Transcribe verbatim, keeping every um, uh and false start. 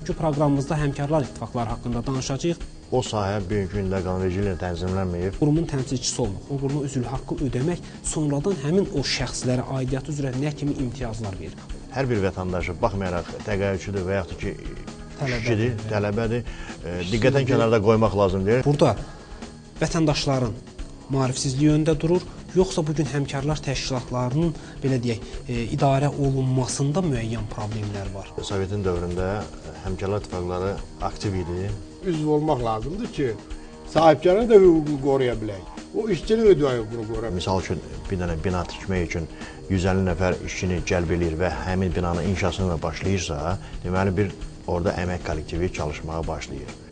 Bu proqramımızda həmkarlar ittifaqları haqqında danışacağıq. O sahə bugünkü gündə qanunverici ilə tənzimlənməyib. Qurumun təmsilçisi olmaq, o qurumun üzvlük haqqı ödəmək, sonradan həmin o şəxslərə aidiyyatı üzrə nə kimi imtiyazlar verir? Hər bir vətəndaşı baxmayaraq təqaüdçüdür və yaxud ki, işçidir, tələbədir, diqqətən kənarda qoymaq lazımdır. Burada vətəndaşların maarifsizliyi öndə durur, yoxsa bugün həmkarlar təşkilatlarının, belə deyək, e, idarə olunmasında müəyyən problemlər var? Sovetin dövründə həmkarlar ittifaqları aktiv idi. Üzv olmaq lazımdır ki, sahibkarın da hüququnu qoruya bilək. O işçinin də hüququnu qoruya bilək. Misal üçün, bir dənə bina tikmək üçün yüz əlli nəfər işçini cəlb edir və həmin binanın inşasına başlayırsa, deməli bir orada əmək kollektivi çalışmağa başlayır.